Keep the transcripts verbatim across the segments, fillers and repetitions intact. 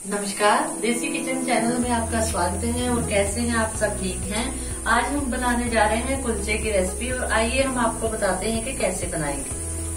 नमस्कार, देसी kitchen channel में आपका स्वागत है। और कैसे हैं आप सब? ठीक हैं। आज हम बनाने जा रहे हैं कुलचे की रेसिपी और आइए हम आपको बताते हैं कि कैसे बनाएंगे।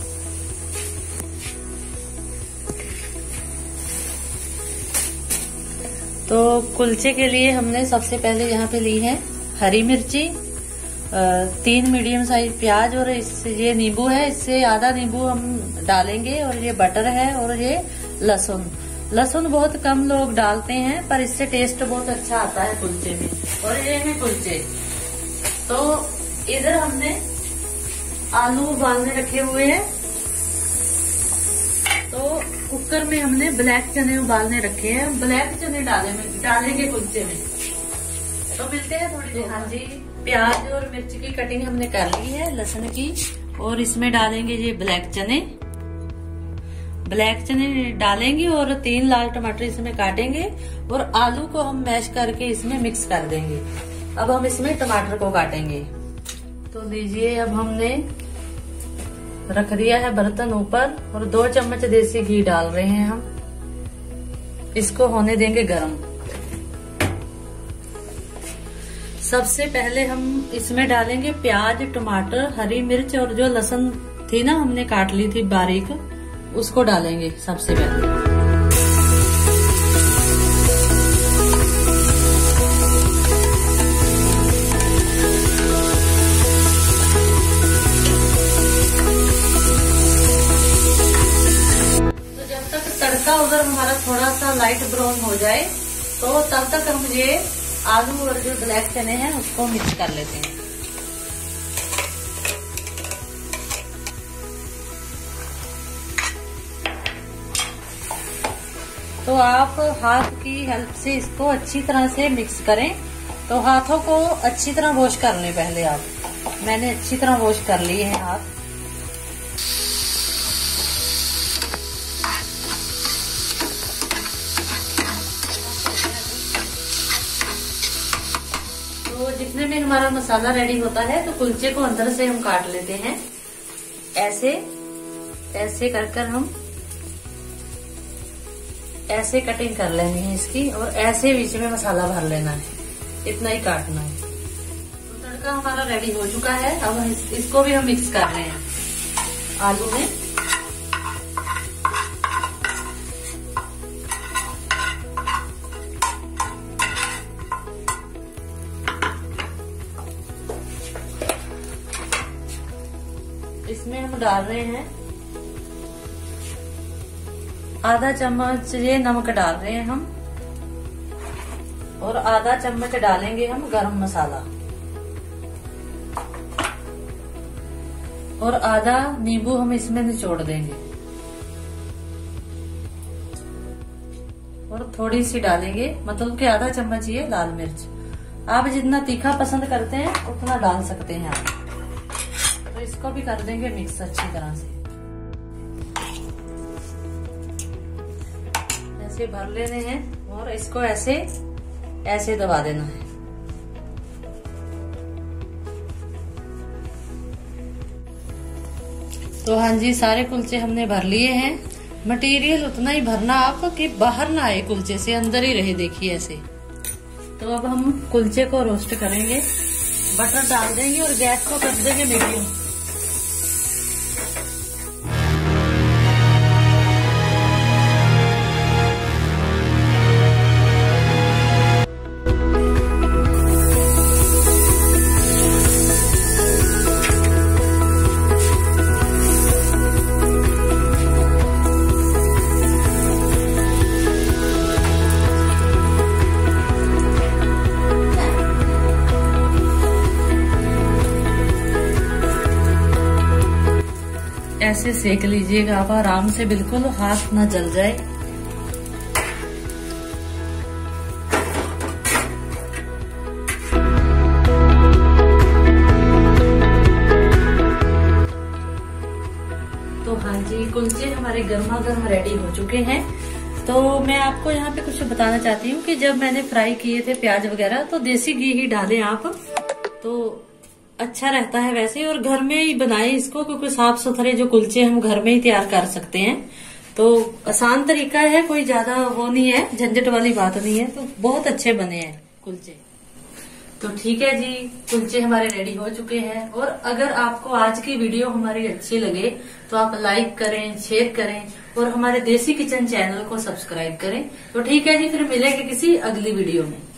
तो कुलचे के लिए हमने सबसे पहले यहाँ पे ली है हरी मिर्ची, तीन मीडियम साइज प्याज और इससे ये नींबू है, इससे आधा नींबू हम डालेंगे। और ये बटर है और ये लहसुन। लहसुन बहुत कम लोग डालते हैं पर इससे टेस्ट बहुत अच्छा आता है कुलचे में। और ये है कुलचे। तो इधर हमने आलू उबालने रखे हुए हैं। तो कुकर में हमने ब्लैक चने उबालने रखे हैं। ब्लैक चने डाले डालेंगे कुलचे में। तो मिलते हैं थोड़ी देर। हाँ जी, प्याज और मिर्च की कटिंग हमने कर ली है, लहसुन की। और इसमें डालेंगे ये ब्लैक चने। ब्लैक चने डालेंगे और तीन लाल टमाटर इसमें काटेंगे और आलू को हम मैश करके इसमें मिक्स कर देंगे। अब हम इसमें टमाटर को काटेंगे। तो लीजिए, अब हमने रख दिया है बर्तन ऊपर और दो चम्मच देसी घी डाल रहे हैं हम। इसको होने देंगे गरम। सबसे पहले हम इसमें डालेंगे प्याज, टमाटर, हरी मिर्च और जो लहसुन थी ना हमने काट ली थी बारीक, उसको डालेंगे सबसे पहले। तो जब तक तड़का उधर हमारा थोड़ा सा लाइट ब्राउन हो जाए तो तब तक हम ये आलू और जो ब्लैक चने हैं उसको मिक्स कर लेते हैं। तो आप हाथ की हेल्प से इसको अच्छी तरह से मिक्स करें। तो हाथों को अच्छी तरह वॉश कर लें पहले आप। मैंने अच्छी तरह वॉश कर लिए हैं हाथ। तो जितने में हमारा मसाला रेडी होता है तो कुलचे को अंदर से हम काट लेते हैं। ऐसे ऐसे कर कर हम ऐसे कटिंग कर लेनी है इसकी और ऐसे बीच में मसाला भर लेना है। इतना ही काटना है। तो तड़का हमारा रेडी हो चुका है। अब इस, इसको भी हम मिक्स कर रहे हैं आलू में। इसमें हम डाल रहे हैं आधा चम्मच ये नमक डाल रहे हैं हम। और आधा चम्मच डालेंगे हम गरम मसाला। और आधा नींबू हम इसमें निचोड़ देंगे। और थोड़ी सी डालेंगे, मतलब कि आधा चम्मच ये लाल मिर्च। आप जितना तीखा पसंद करते हैं उतना डाल सकते हैं आप। तो इसको भी कर देंगे मिक्स अच्छी तरह से। ऐसे भर लेने हैं और इसको ऐसे ऐसे दबा देना है। तो हाँ जी, सारे कुलचे हमने भर लिए हैं। मटेरियल उतना ही भरना आप कि बाहर ना आए कुलचे से, अंदर ही रहे। देखिए ऐसे। तो अब हम कुलचे को रोस्ट करेंगे। बटर डाल देंगे और गैस को कर देंगे मीडियम। ऐसे सेक लीजिएगा आप आराम से, बिल्कुल हाथ ना जल जाए। तो हाँ जी, कुलचे हमारे गर्मा गर्म रेडी हो चुके हैं। तो मैं आपको यहाँ पे कुछ बताना चाहती हूँ कि जब मैंने फ्राई किए थे प्याज वगैरह तो देसी घी ही डालें आप, तो अच्छा रहता है वैसे। और घर में ही बनाएं इसको, क्योंकि साफ सुथरे जो कुलचे हम घर में ही तैयार कर सकते हैं। तो तो आसान तरीका है, कोई ज्यादा वो नहीं है, झंझट वाली बात नहीं है। तो बहुत अच्छे बने हैं कुलचे। तो ठीक है जी, कुलचे हमारे रेडी हो चुके हैं। और अगर आपको आज की वीडियो हमारी अच्छी लगे तो आप लाइक करें, शेयर करें और हमारे देसी किचन चैनल को सब्सक्राइब करें। तो ठीक है जी, फिर मिलेंगे किसी अगली वीडियो में।